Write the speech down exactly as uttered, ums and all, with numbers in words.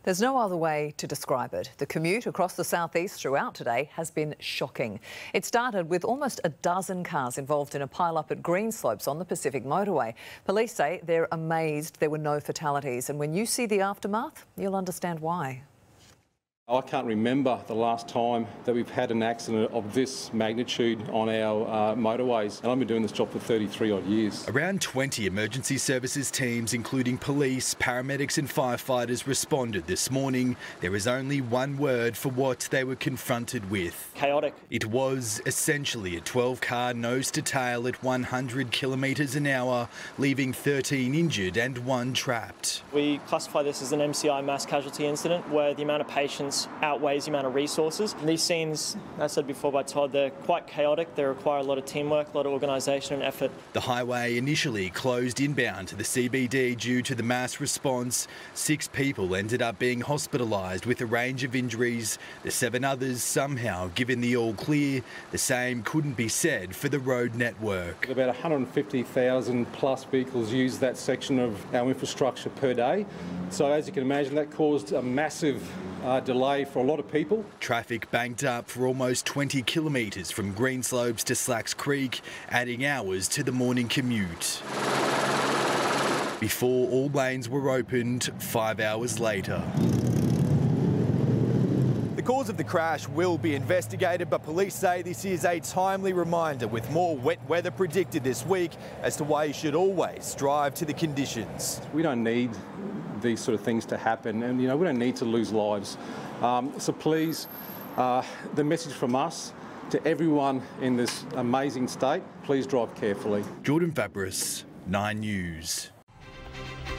There's no other way to describe it. The commute across the southeast throughout today has been shocking. It started with almost a dozen cars involved in a pile-up at Greenslopes on the Pacific motorway. Police say they're amazed there were no fatalities, and when you see the aftermath, you'll understand why. I can't remember the last time that we've had an accident of this magnitude on our uh, motorways, and I've been doing this job for thirty-three odd years. Around twenty emergency services teams, including police, paramedics and firefighters, responded this morning. There is only one word for what they were confronted with. Chaotic. It was essentially a twelve car nose to tail at one hundred kilometres an hour, leaving thirteen injured and one trapped. We classify this as an M C I mass casualty incident where the amount of patients outweighs the amount of resources. And these scenes, as said before by Todd, they're quite chaotic. They require a lot of teamwork, a lot of organisation and effort. The highway initially closed inbound to the C B D due to the mass response. Six people ended up being hospitalised with a range of injuries. The seven others somehow given the all clear. The same couldn't be said for the road network. About one hundred fifty thousand plus vehicles use that section of our infrastructure per day. So as you can imagine, that caused a massive uh, delay for a lot of people. Traffic banked up for almost twenty kilometres from Greenslopes to Slacks Creek, adding hours to the morning commute. Before all lanes were opened five hours later. The cause of the crash will be investigated, but police say this is a timely reminder with more wet weather predicted this week as to why you should always drive to the conditions. We don't need these sort of things to happen, and you know we don't need to lose lives. Um, so please, uh, the message from us to everyone in this amazing state, please drive carefully. Jordan Fabris, Nine News.